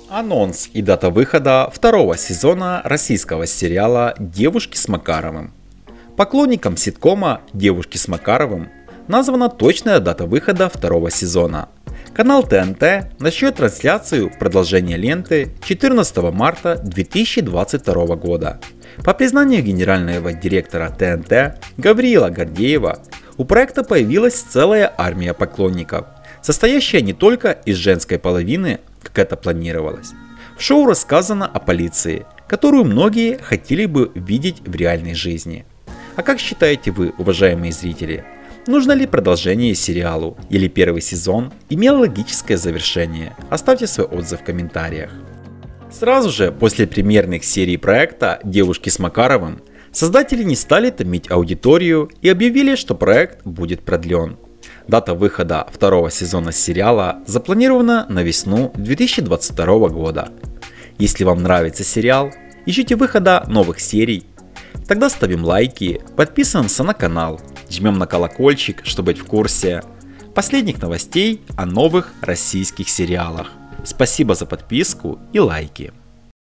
Анонс и дата выхода второго сезона российского сериала «Девушки с Макаровым». Поклонникам ситкома «Девушки с Макаровым» названа точная дата выхода второго сезона. Канал ТНТ начнет трансляцию продолжения ленты 14 марта 2022 года. По признанию генерального директора ТНТ Гавриила Гордеева, у проекта появилась целая армия поклонников, состоящая не только из женской половины, как это планировалось. В шоу рассказано о полиции, которую многие хотели бы видеть в реальной жизни. А как считаете вы, уважаемые зрители, нужно ли продолжение сериалу или первый сезон имел логическое завершение? Оставьте свой отзыв в комментариях. Сразу же после премьерных серий проекта «Девушки с Макаровым» создатели не стали томить аудиторию и объявили, что проект будет продлен. Дата выхода второго сезона сериала запланирована на весну 2022 года. Если вам нравится сериал, ищите выхода новых серий, тогда ставим лайки, подписываемся на канал, жмем на колокольчик, чтобы быть в курсе последних новостей о новых российских сериалах. Спасибо за подписку и лайки.